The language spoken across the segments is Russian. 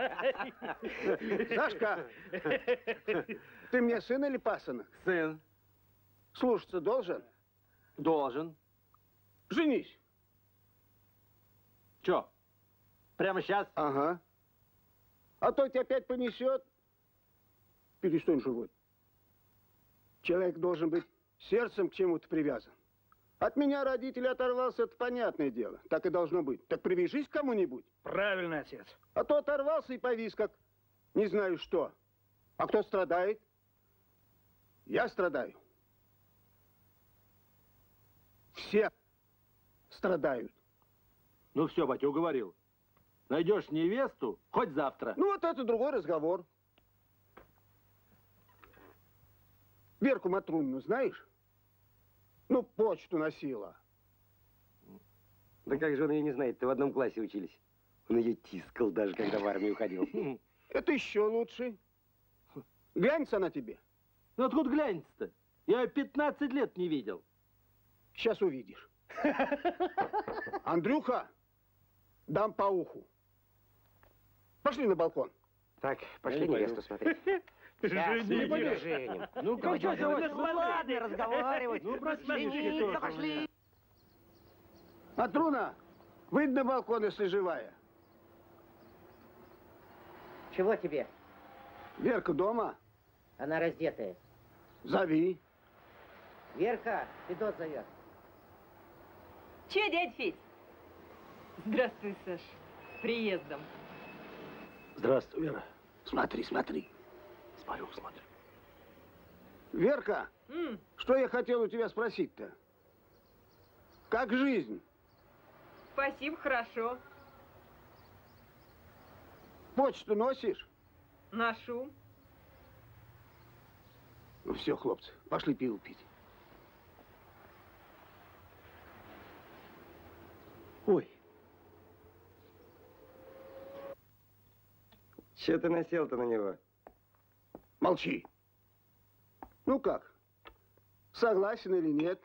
Сашка, ты мне сын или пасынок? Сын. Слушаться должен? Должен. Женись. Чё? Прямо сейчас? Ага. А то тебя опять понесет. Перестань живот. Человек должен быть сердцем к чему-то привязан. От меня родители оторвался, это понятное дело. Так и должно быть. Так привяжись к кому-нибудь. Правильно, отец. А то оторвался и повис, как не знаю что. А кто страдает? Я страдаю. Все страдают. Ну все, батя, уговорил. Найдешь невесту, хоть завтра. Ну вот это другой разговор. Верку Матрунину знаешь? Ну, почту носила. Да как же он ее не знает? Ты в одном классе учились. Он ее тискал даже, когда в армию уходил. Это еще лучше. Глянется она тебе. Ну откуда глянется-то? Я ее 15 лет не видел. Сейчас увидишь. Андрюха, дам по уху. Пошли на балкон. Так, пошли невесту смотреть. Женим. Ну, как что делать? Ну, ладно, разговаривать. Ну, жениться, пошли. Матруна, выйди на балкон, если живая. Чего тебе? Верка дома? Она раздетая. Зови. Верка, Федот зовет. Че, дядь Федь? Здравствуй, Саш. С приездом. Здравствуй, Вера. Смотри, смотри. Смотрю, смотрю. Верка, что я хотел у тебя спросить-то? Как жизнь? Спасибо, хорошо. Почту носишь? Ношу. Ну все, хлопцы, пошли пиво пить. Ой. Че ты насел-то на него? Молчи. Ну как? Согласен или нет?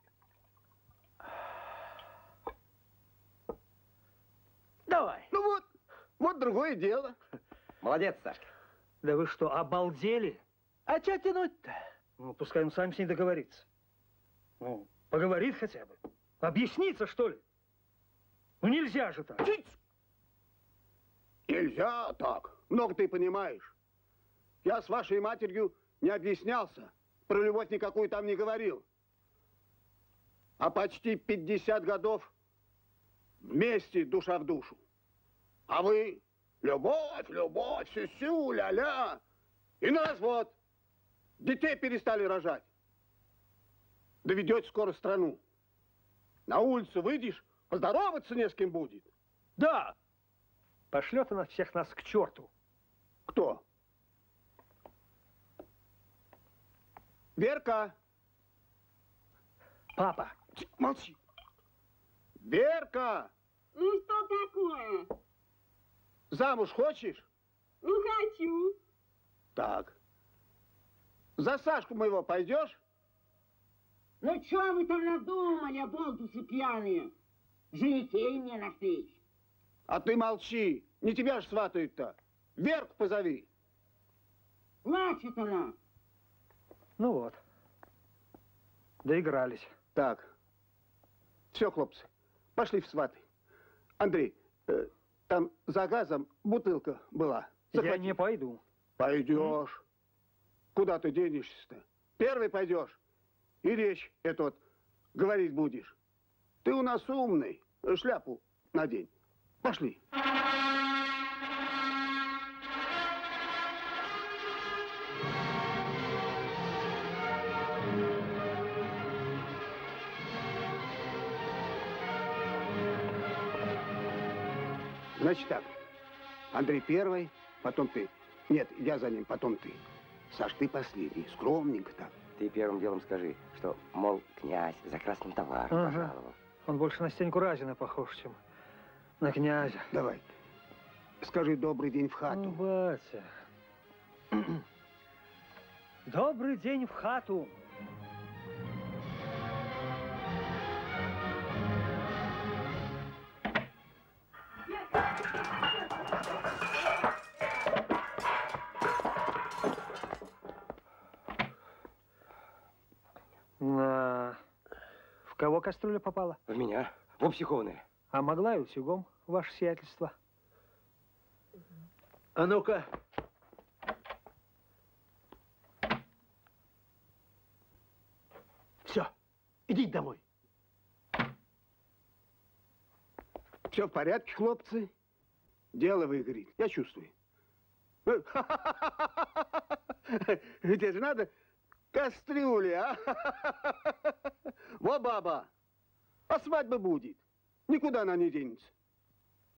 Давай. Ну вот другое дело. Молодец, Сашка. Да вы что, обалдели? А что тянуть-то? Ну, пускай он сам с ней договорится. Ну, поговорит хотя бы. Объяснится, что ли? Ну, нельзя же так. Нельзя так. Много ты понимаешь. Я с вашей матерью не объяснялся. Про любовь никакую там не говорил. А почти 50 годов вместе душа в душу. А вы любовь, любовь, сю-сю, ля-ля. И на развод. Детей перестали рожать. Доведете скоро страну. На улицу выйдешь, поздороваться не с кем будет. Да. Пошлет она всех нас к черту. Кто? Верка! Папа! Молчи! Верка! Ну что такое? Замуж хочешь? Ну хочу. Так. За Сашку моего пойдешь? Ну что вы там надумали, оболтусы пьяные? Женихей мне нашлись. А ты молчи. Не тебя ж сватают-то. Верку позови. Плачет она. Ну вот. Доигрались. Так. Все, хлопцы. Пошли в сваты. Андрей, там за газом бутылка была. Захвати. Я не пойду. Пойдешь. Куда ты денешься-то? Первый пойдешь. И речь эту вот говорить будешь. Ты у нас умный. Шляпу надень. Пошли. Значит так. Андрей первый, потом ты. Нет, я за ним, потом ты. Саш, ты последний. Скромненько так. Ты первым делом скажи, что, мол, князь за красным товаром пожаловал. Он больше на Стеньку Разина похож, чем на князя. Давай. Скажи добрый день в хату. Ну, батя. Добрый день в хату. кого кастрюля попала? В меня. В психованное. А могла и утюгом, ваше сиятельство. А ну-ка. Все, идите домой. Все в порядке, хлопцы? Дело выгорит, я чувствую. Ведь это же надо кастрюли, а? Во, баба, а свадьба будет. Никуда она не денется.